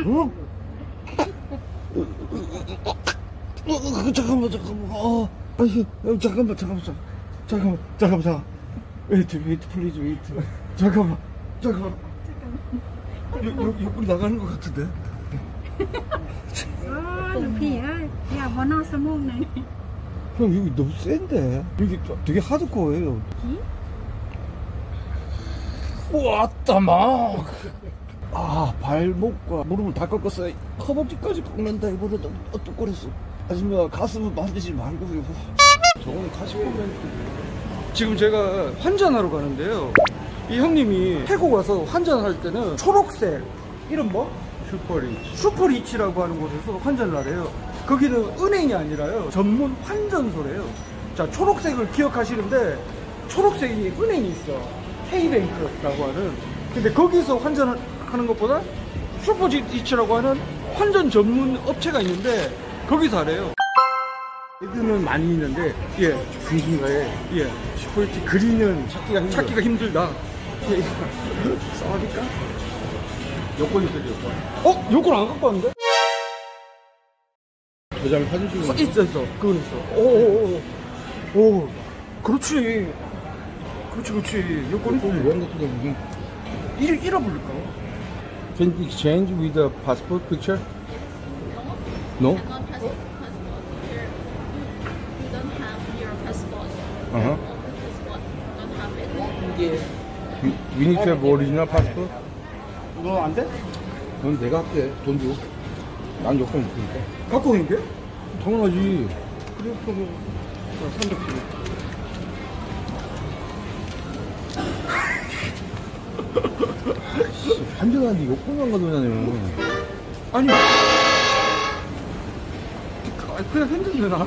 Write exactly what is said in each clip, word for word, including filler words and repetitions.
어? 어, 잠깐만, 잠깐만. 어, 아니, 잠깐만, 잠깐만, 잠깐만, 잠깐만, 잠깐만, 잠깐만. 웨이트, 웨이트, 플리즈, 웨이트. 잠깐만, 잠깐만. 여, 옆으로 나가는 것 같은데? 아, 루피야. 야, 번호 스무 네. 형, 여기 너무 센데? 여기 되게 하드코어예요. 왔다, 막. 아, 발목과 무릎을 다 꺾었어요. 허벅지까지 꺾는다. 이번에 너무 어떡거렸어. 아줌마, 가슴은 만지지 말고, 이거. 저거는 가시면. 지금 제가 환전하러 가는데요. 이 형님이 태국 와서 환전할 때는 초록색, 이름 뭐? 슈퍼리치. 슈퍼리치라고 하는 곳에서 환전을 하래요. 거기는 은행이 아니라요. 전문 환전소래요. 자, 초록색을 기억하시는데, 초록색이 은행이 있어. K뱅크라고 하는. 근데 거기서 환전을 하는 것보다 슈퍼리치라고 하는 환전 전문 업체가 있는데, 거기서 하래요. 애들은 많이 있는데, 예, 중심가에, 예, 슈퍼리치 그리는 찾기가, 힘들어. 찾기가 힘들다. 예, 싸워니까? 여권 있어요, 여권. 어? 요걸 안 갖고 왔는데? 도장 사진 찍는 있어, 있어. 그건 있어. 오오오. 오, 그렇지. 그렇지, 그렇지. 요건 있어. 왜 같은 거 무슨. 잃, 잃어버릴까? Can you exchange with a passport picture? No? Uh-huh. We, we need to have original passport? 너 안 돼? 그건 내가 할게. 돈 줘. 난 여권 못 쓰니까. 갖고 오는 게? 당연하지. 그래, 그러면. 삼백 개. 환전하는데 여권 안 가져오냐뇨. 아니. 그냥 핸드폰 내놔.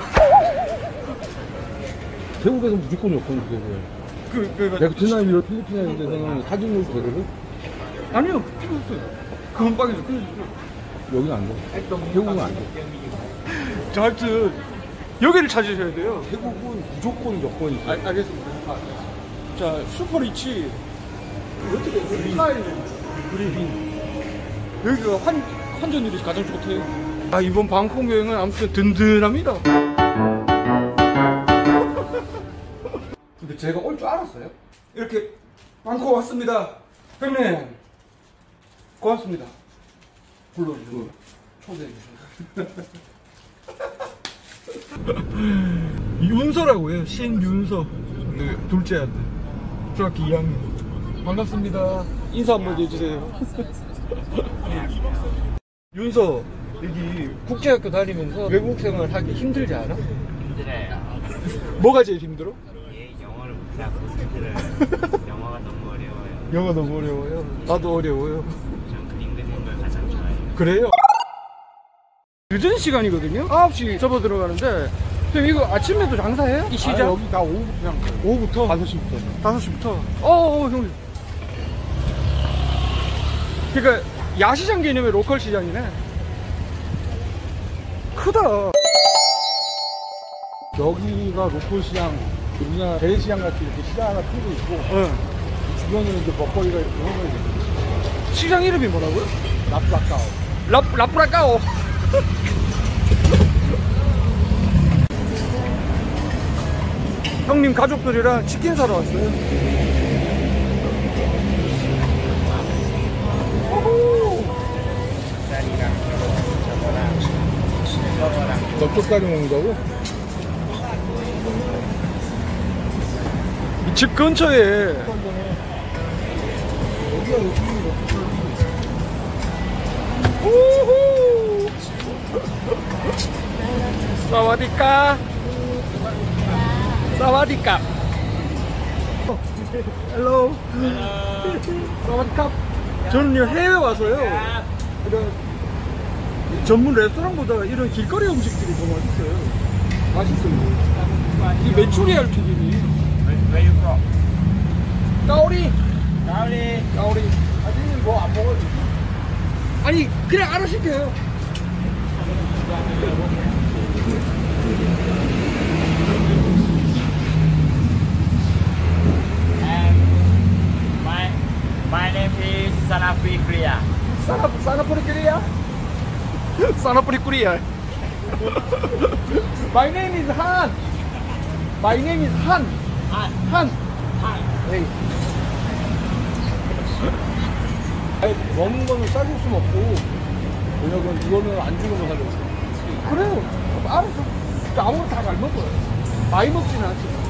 태국에서 무조건 여권 있어야 돼. 그, 그, 베트남이나 필리핀 이런 데서는 사진으로 되거든? 아니요, 필요 없어요. 그건 빵이죠. 여기는 안 돼. 태국은 안 돼. 자, 하여튼, 여기를 찾으셔야 돼요. 태국은 무조건 여권이 있어. 아, 알겠습니다. 자, 슈퍼리치. 어떻게, 그린. 그린. 여기가 환, 환전율이 가장 좋대요. 아, 이번 방콕 여행은 아무튼 든든합니다. 근데 제가 올 줄 알았어요. 이렇게 방콕 왔습니다. 형님, 고맙습니다. 불러주시고 초대해 주셔서. 윤서라고 해요. 신윤서. 네, 둘째 아들. 중학교 이 학년. 반갑습니다. 인사 한번 해주세요. 윤서, 여기 국제학교 다니면서 외국 생활 하기 힘들지 않아? 힘들어요. 뭐가 제일 힘들어? 예, 영어를 못하고 힘들어요. 영어가 너무 어려워요. 영어 너무 어려워요. 나도 어려워요. 전 그림 그리는 걸 가장 좋아해요. 그래요? 늦은 시간이거든요? 아홉 시 접어 들어가는데 형 이거 아침에도 장사해요? 이 시장? 아, 여기 나 오후 그냥 오후부터? 다섯 시부터. 다섯 시부터? 어어 형님. 그러니까 야시장 개념의 로컬 시장이네. 크다. 여기가 로컬 시장, 우리나라 재래시장 같이 이렇게 시장 하나 큰 거 있고, 응. 주변에는 이제 먹거리가 이렇게 형성이 돼. 시장 이름이 뭐라고요? 라프라카오. 라, 라프라카오. 형님 가족들이랑 치킨 사러 왔어요. 넓적다리 먹는다고? 집 근처에 우후 사와디까 사와디까 헬로 사와디카. 저는요 해외 와서요 이런 전문 레스토랑보다 이런 길거리 음식들이 더 맛있어요. 맛있습니다. 이 메추리알 튀김이 Where you from? 까오리 Howdy. 까오리. 아니, 뭐 안 먹어도 돼. 아니 그냥 알아 시켜요. My my name is Sanafi Kriya. 사나 사나포리끼리야? 싸나뿌리 꾸리야. My name is Han. My name is Han. Han. 에이. 아니, 먹는 거는 쌀국수 먹고 저녁은 이거는 안 죽으면 살려있어. 그래요. 알았어. 아무거나 다 잘 먹어요. 많이 먹지는 않지만.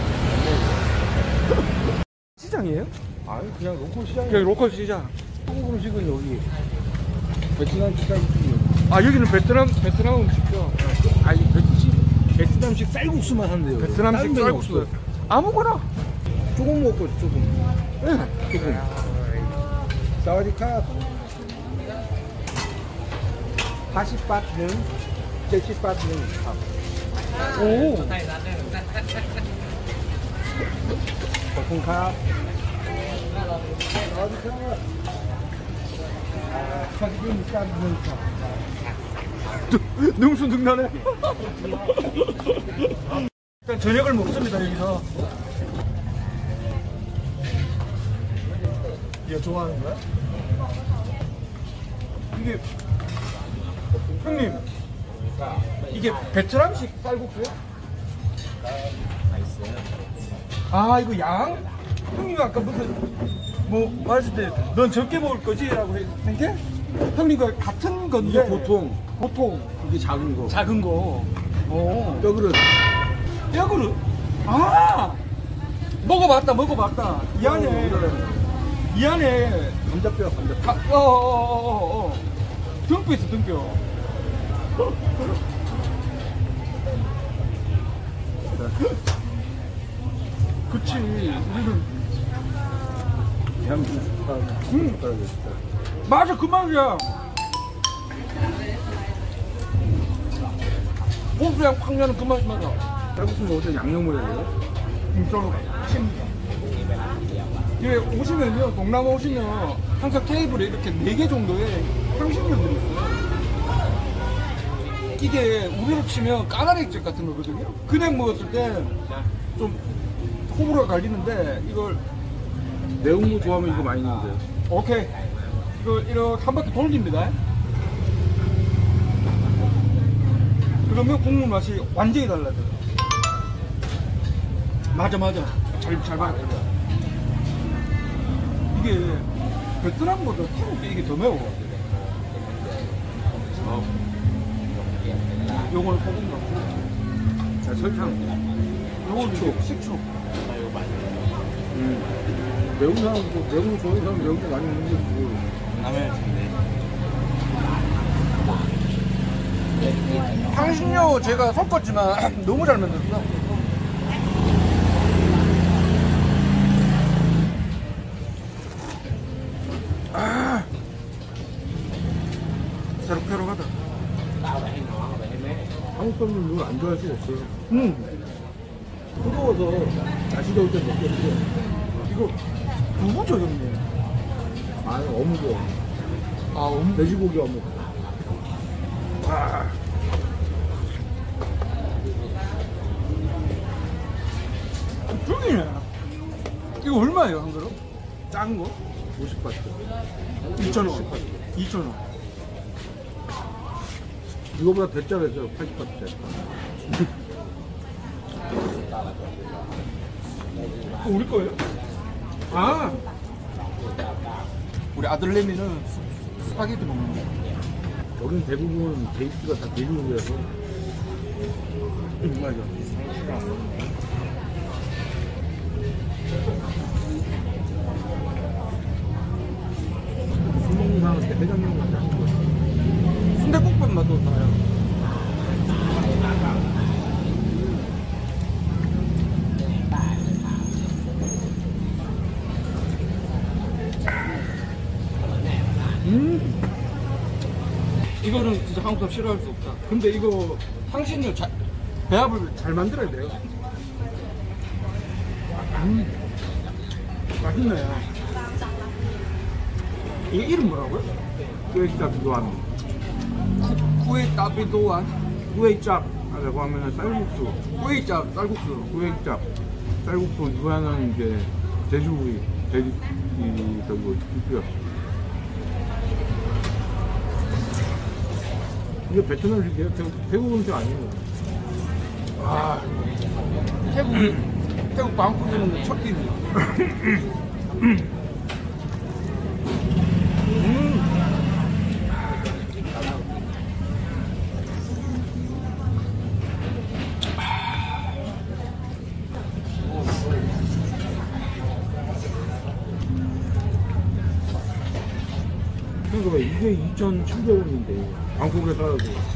시장이에요? 아니 그냥 로컬 시장이야. 그냥 로컬 시장. 한국 음식은 여기 베트남식 쌀국수. 아 여기는 베트남 베트남 음식이요. 아니 베트식 베트남식 쌀국수만 한대요. 베트남식 쌀국수. 아무거나. 조금 먹고 조금. 네. 조금. 사와디캅. 팔십 바트는 칠십 바트는 밥. 오. 거품캅. 사와디캅. 사진 쌀국수. 능수능란해. 일단 저녁을 먹습니다 여기서. 이거 좋아하는 거야? 이게 형님 이게 베트남식 쌀국수요? 아 이거 양? 형님 아까 무슨 뭐 말했을 때 넌 적게 먹을 거지? 라고 했던 게 형님과 같은 건데 이게 보통 보통 이게 작은 거. 작은 거. 어. 뼈그릇. 뼈그릇? 아 먹어봤다 먹어봤다 이 안에 이 안에 감자뼈 감자뼈. 가, 어, 어, 어, 어, 어. 등뼈 있어 등뼈. 그치 우리는 대한민국 음. 숟가락이었어. 맞아 그 맛이야. 고수양 팍 나는 그 맛이 맞아. 쌀국수 먹을 때 양념을 해야 돼요? 진짜로 칩니다. 예, 오시면요, 동남아 오시면 항상 테이블에 이렇게 네 개 정도의 향신료들이 있어요. 이게 우리로 치면 까나리 액젓 같은 거거든요. 그냥 먹었을 때 좀 호불호가 갈리는데 이걸 매운 거 좋아하면 이거 많이 넣으세요. 오케이 이걸 이렇게 한 바퀴 돌립니다. 그러면 국물 맛이 완전히 달라져요. 맞아 맞아 잘, 잘 봐야 돼. 이게 베트남보다 태국이 이게 더 매워. 어. 요거는 소금 넣고 자, 설탕. 요거는 식초 식초. 음. 매운 사람도 매운 거 좋아하는 사람 매운 거 많이 먹는 거지. 라면 준대. 향신료 제가 섞었지만 너무 잘 만들었어. 아, 새록새록하다. 한국 사람들은 이걸 안 좋아할 수가 없어요. 음, 뜨거워서 다시 더울 때 먹겠지. 이거 누구죠 형님? 아, 어묵이요. 아, 어묵. 돼지고기 어묵. 아. 죽이네. 이거 얼마예요 한 그릇? 작은 거? 오십 바트. 이천 원. 이천 원. 이거보다 대짜리죠. 팔십 바트짜리. 어, 우리 거예요? 아, 우리 아들내미는 스- 스파게티 먹는 거. 여긴 대부분 베이스가 다 돼지고기라서. 응, 맞아. 술 먹는 사람한테 해장용 같지 않은 거. 순대국밥 맛도 나요. 음, 이거는 진짜 한국 사람 싫어할 수 없다. 근데 이거 향신료 잘, 배합을 잘 만들어야 돼요. 음, 맛있네. 이게 이름 뭐라고요? 꽤 비도한. 구이 따비도안. 후에이짭 하려고 하면은 쌀국수. 구이짭 쌀국수. 후에이짭. 쌀국수 이거 하나는 이제 돼지고기. 돼지 이 저기 뭐 육수요. 이게 베트남 음식이에요. 태국, 태국 음식 아니에요. 아, 태국, 태국 방콕에는 첫 끼입니다. 음. 그러니까 이게 이천칠백 원인데 방콕에 살아도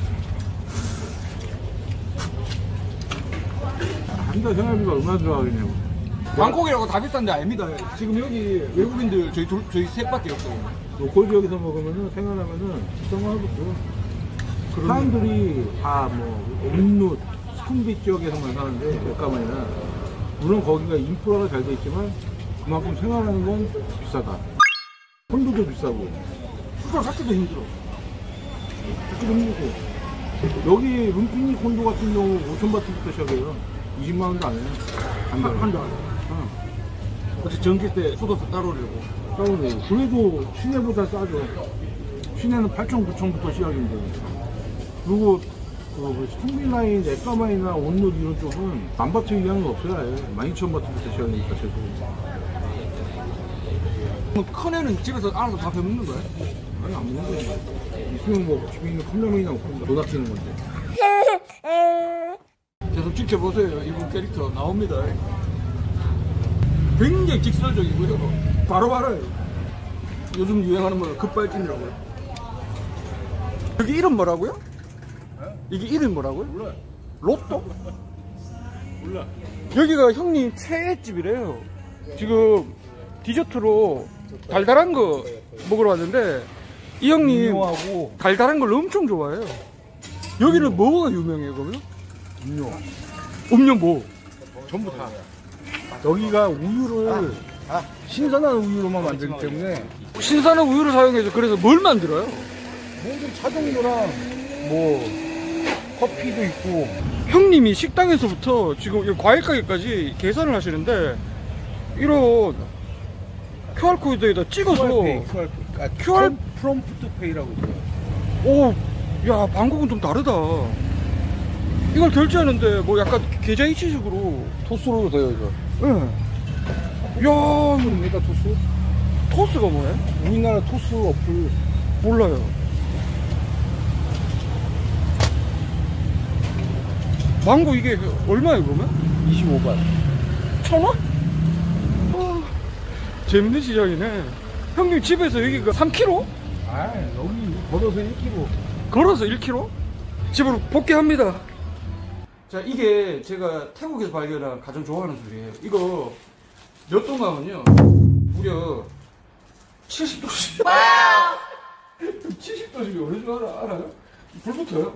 한 달 생활비가 얼마나 들어가겠냐고. 방콕이라고 다 비싼 데 아닙니다. 지금 여기 외국인들 저희 둘, 저희 셋밖에 없어요. 로컬 지역에서 먹으면은 생활하면은 비싼 거 하겠죠. 사람들이 다 뭐 온누, 스쿰빗 지역에서만 사는데 몇가만이나 물론 거기가 인프라가 잘 돼 있지만 그만큼 생활하는 건 비싸다. 콘도도 비싸고 수저 찾기도 힘들어. 찾기도 힘들고 여기 룸피니 콘도 같은 경우 오천 바트부터 시작해요. 이십만 원도 안 해요. 한 달에. 한 달에. 어제 전기 때 소도수 따로 내고. 따로 내고. 그래도 시내보다 싸죠. 시내는 팔천, 구천부터 시작인데. 그리고 그 스톤밀라인, 에까마이나 온누 이런 쪽은 만 바트 이하는 없어요. 아예. 만 이천 바트부터 시작이니까 최소. 큰 애는 집에서 알아서 다 배먹는 거야? 아니 안 먹는 거야. 있으면 뭐 집에 있는 컵라면이나 먹고 돈 아끼는 건데. 계속 지켜보세요. 이분 캐릭터 나옵니다. 굉장히 직설적이고요. 바로 알아요. 요즘 유행하는 뭐 급발진이라고요. 여기 이름 뭐라고요? 이게 이름 뭐라고요? 몰라요. 로또? 몰라. 여기가 형님 최애집이래요. 지금 디저트로 달달한 거 먹으러 왔는데 이 형님 음료하고 달달한 걸 엄청 좋아해요. 여기는 뭐가 유명해요 그러면? 음료 음료 뭐? 전부 다. 여기가 우유를 신선한 우유로만 만들기 때문에 신선한 우유를 사용해서 그래서 뭘 만들어요? 모든 차종류랑 뭐 커피도 있고. 형님이 식당에서부터 지금 이 과일 가게까지 계산을 하시는데 이런 큐알코드에다 찍어서 큐알페이, 큐알페이. 아, 큐알 프롬프트페이라고 있어요. 오, 야 방콕은 좀 다르다. 이걸 결제하는데 뭐 약간 계좌 이체식으로. 토스로 돼요 이거. 예. 야, 뭡니까 토스? 토스가 뭐예요? 우리나라 토스 어플 몰라요. 망고 이게 얼마예요 그러면? 이십오 바. 천 원? 어, 재밌는 시장이네. 형님 집에서 여기가 삼 킬로미터? 아 여기 걸어서 일 킬로미터. 걸어서 일 킬로미터? 집으로 복귀합니다. 자, 이게 제가 태국에서 발견한 가장 좋아하는 술이에요. 이거 몇 도 가면요 무려 칠십 도씩. 칠십 도씩이 어느 줄 알아, 알아요? 불 붙어요.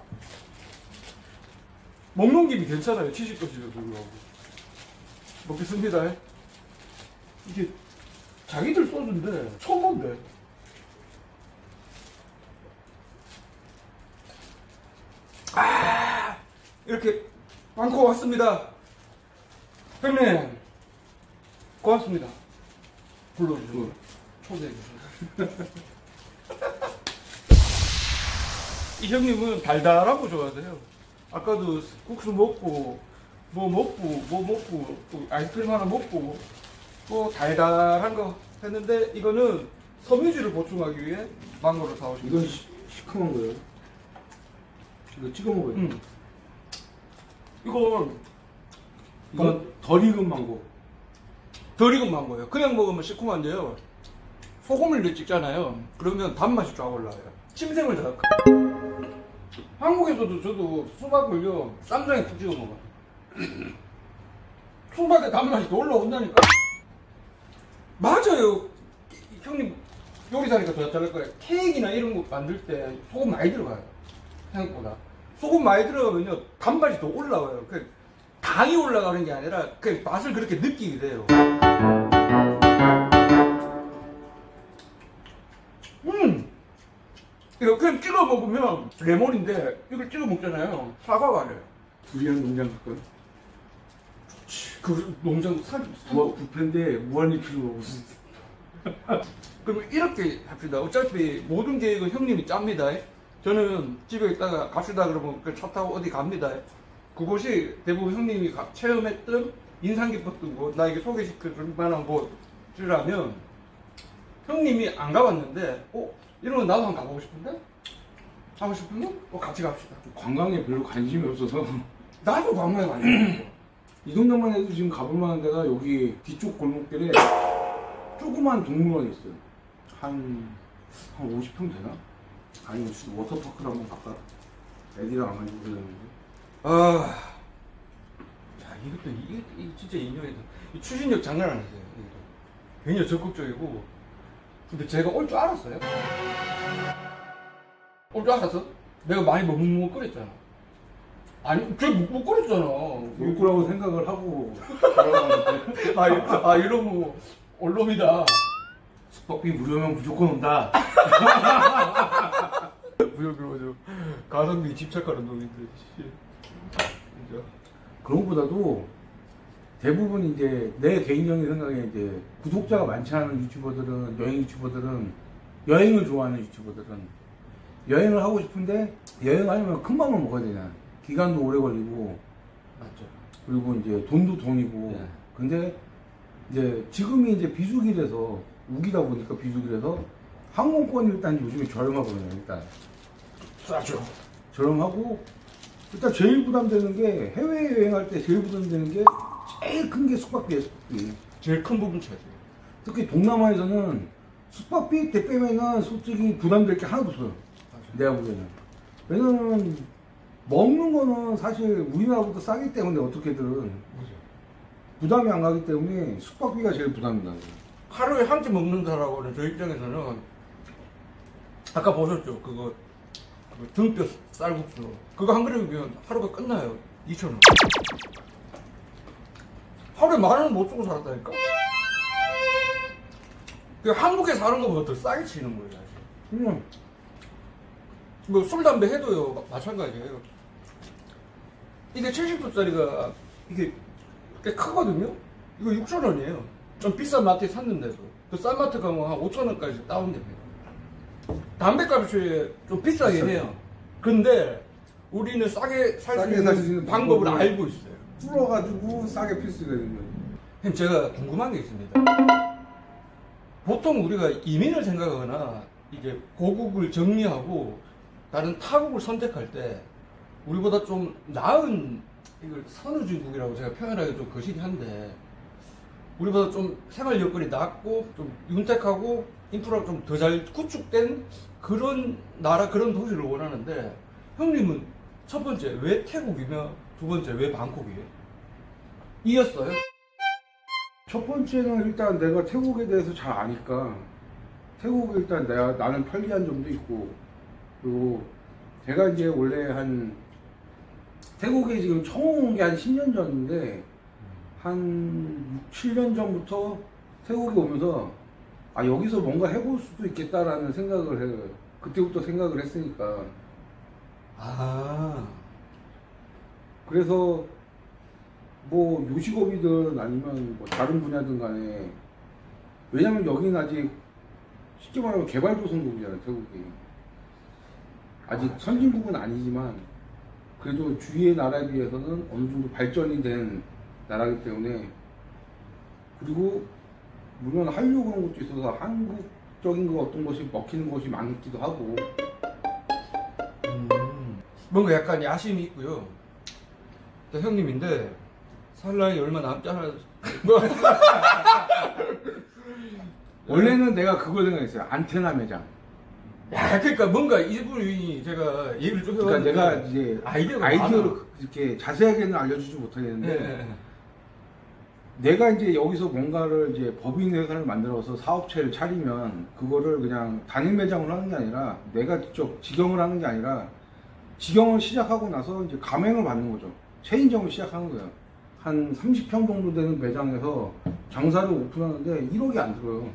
먹는 김이 괜찮아요. 칠십 도씩을 불구하고. 먹겠습니다. 이게 자기들 소주인데 처음 본데. 아, 이렇게 방콕 왔습니다. 형님 고맙습니다. 불러주시고 초대해 주셔서. 이 형님은 달달한 거 좋아하세요. 아까도 국수 먹고 뭐 먹고 뭐 먹고 또 아이스크림 하나 먹고 또 달달한 거 했는데 이거는 섬유질을 보충하기 위해 망고를 사오신 이건 거예요. 시, 시큼한 거예요. 이거 찍어 먹어요. 음. 이건 이건 덜 익은 망고. 덜 익은 망고예요. 그냥 먹으면 시큼한데요. 소금을 이렇게 찍잖아요. 그러면 단맛이 쫙 올라와요. 침샘을 자극해요. 한국에서도 저도 수박을요 쌈장에 푹 찍어 먹어요. 수박에 단맛이 더 올라온다니까. 맞아요. 형님 요리사니까 더 잘할 거예요. 케이크나 이런 거 만들 때 소금 많이 들어가요. 생각보다. 소금 많이 들어가면요 단맛이 더 올라와요. 그 당이 올라가는 게 아니라 그 맛을 그렇게 느끼게 돼요. 음! 이거 그냥 찍어 먹으면 레몬인데 이걸 찍어 먹잖아요. 사과가 아니에요. 두리안 농장 갈까요? 그 농장 산, 뭐 뷔페인데 무한리필로 먹을 수 있어. 그럼 이렇게 합시다. 어차피 모든 계획은 형님이 짭니다. 저는 집에 있다가 갑시다 그러면 그 차 타고 어디 갑니다. 그곳이 대부분 형님이 가- 체험했던 인상 깊었던 곳, 나에게 소개시켜 줄 만한 곳이라면 형님이 안 가봤는데, 어? 이런 거 나도 한번 가보고 싶은데? 하고 싶으면 어, 같이 갑시다. 관광에 별로 관심이 없어서 나도 관광에 많이 갔어. 이 동네만 해도 지금 가볼 만한 데가 여기 뒤쪽 골목길에 조그만 동물원이 있어요. 한, 한 오십 평 되나? 아니면 워터파크를 한번 갈까? 애들이랑 안 가지고 그랬는데. 아, 자, 이것도, 이게, 이게 진짜 인연이다. 이 추진력 장난 아니세요. 이것도. 굉장히 적극적이고. 근데 제가 올 줄 알았어요. 올 줄 알았어? 내가 많이 머뭇머뭇거렸잖아. 아니, 저 묵묵거렸잖아. 올 거라고 생각을 하고 들어가는데 아, 이- 아, 이러면 언론이다. 숙박비 무료면 무조건 온다. 무효비로 가성비 집착하는 놈인데, 씨. 진짜. 그런 것보다도 대부분 이제 내 개인적인 생각에 이제 구독자가 많지 않은 유튜버들은, 여행 유튜버들은, 여행을 좋아하는 유튜버들은 여행을 하고 싶은데 여행하려면 큰 맘을 먹어야 되잖아. 기간도 오래 걸리고, 맞죠. 그리고 이제 돈도 돈이고. 네. 근데 이제 지금이 이제 비수기라서, 우기다 보니까 비수기라서 항공권이 일단 요즘에 저렴하거든요. 일단 싸죠. 저렴하고, 일단 제일 부담되는 게, 해외여행할 때 제일 부담되는 게 제일 큰 게 숙박비예요. 숙박비. 제일 큰 부분 차지. 특히 동남아에서는 숙박비 때 빼면은 솔직히 부담될 게 하나도 없어요. 내가 보기에는. 왜냐면 먹는 거는 사실 우리나라보다 싸기 때문에 어떻게든 부담이 안 가기 때문에 숙박비가 제일 부담이 나요. 하루에 한 끼 먹는다라고는 저 입장에서는 아까 보셨죠? 그거, 그거 등뼈 쌀국수 그거 한 그릇이면 하루가 끝나요. 이천 원. 하루에 만 원 못 주고 살았다니까? 그 한국에 사는 것보다 더 싸게 치는 거예요, 사실. 그냥 뭐 술, 담배 해도요, 마- 마찬가지예요. 이게 칠십 도짜리가 이게 꽤 크거든요? 이거 육천 원이에요. 좀 비싼 마트에 샀는데도. 그 싼 마트 가면 한 오천 원까지 다운됩니다. 담배값이 좀 비싸긴 해요. 근데 우리는 싸게 살 수 싸게 살수 있는 있는 방법을 방법을- 알고 있어요. 불어가지고 싸게 필 수가 있는 거예요. 형님, 제가 궁금한 게 있습니다. 보통 우리가 이민을 생각하거나 이제 고국을 정리하고 다른 타국을 선택할 때 우리보다 좀 나은 이걸 선우주국이라고 제가 표현하기 좀 거시기 한데 우리보다 좀 생활 여건이 낮고 좀 윤택하고 인프라가 좀 더 잘 구축된 그런 나라 그런 도시를 원하는데 형님은 첫 번째 왜 태국이며 두 번째 왜 방콕이에요? 이었어요? 첫 번째는 일단 내가 태국에 대해서 잘 아니까, 태국에 일단 내가, 나는 편리한 점도 있고, 그리고 제가 이제 원래 한, 태국에 지금 처음 온 게 한 십 년 전인데, 한 육, 칠 년 전부터 태국에 오면서, 아, 여기서 뭔가 해볼 수도 있겠다라는 생각을 해요. 그때부터 생각을 했으니까. 아, 그래서, 뭐 요식업이든 아니면 뭐 다른 분야든 간에, 왜냐면 여기는 아직 쉽게 말하면 개발도상국이잖아요. 태국이 아직 선진국은 아니지만 그래도 주위의 나라에 비해서는 어느 정도 발전이 된 나라이기 때문에, 그리고 물론 하려고 그런 것도 있어서 한국적인 거 어떤 것이 먹히는 것이 많기도 하고. 음, 뭔가 약간 야심이 있고요. 또 형님인데 살 나이 얼마 남지 않아. 원래는 내가 그걸 생각했어요. 안테나 매장. 야, 그러니까 뭔가 이분이 제가 얘기를 좀 그러니까 해봤는데 내가 이제 아이디어가 아이디어를 많아. 이렇게 자세하게는 알려주지 못하겠는데, 네, 네. 내가 이제 여기서 뭔가를 이제 법인 회사를 만들어서 사업체를 차리면 그거를 그냥 단일 매장을 하는 게 아니라, 내가 직접 직영을 하는 게 아니라 직영을 시작하고 나서 이제 가맹을 받는 거죠. 체인점을 시작하는 거예요. 한 삼십 평 정도 되는 매장에서 장사를 오픈하는데 일억이 안 들어요.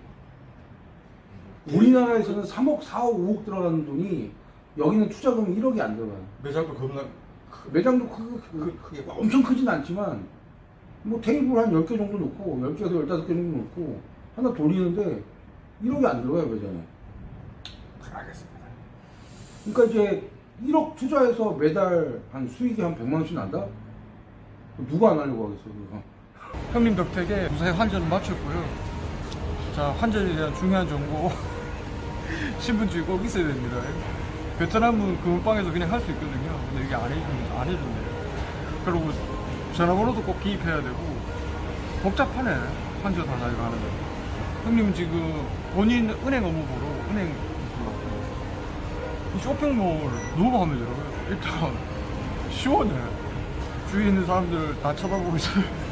우리나라에서는 삼억, 사억, 오억 들어가는 돈이 여기는 투자금이 일억이 안 들어가요. 매장도 겁나 매장도 크, 크, 크, 크게 봐. 엄청 크진 않지만 뭐 테이블 한 열 개 정도 놓고 열 개에서 열다섯 개 정도 놓고 하나 돌리는데 일억이 안 들어가요, 매장에. 알겠습니다. 그러니까 이제 일억 투자해서 매달 한 수익이 한 백만 원씩 난다? 누가 안 하려고 하겠어, 그거. 형님 덕택에 무사히 환전을 마쳤고요. 자, 환전에 대한 중요한 정보 신분증이 꼭 있어야 됩니다. 베트남은 금은방에서 그냥 할 수 있거든요. 근데 이게 안 해주는 안 해준대요. 그리고 전화번호도 꼭 기입해야 되고 복잡하네. 환전 하나 이거 하는 거. 형님은 지금 본인 은행 업무 보러 은행 들어갔고 이 쇼핑몰 너무 마음에 들어요. 일단 시원해. 주위에 있는 사람들 다 쳐다보고 있어요.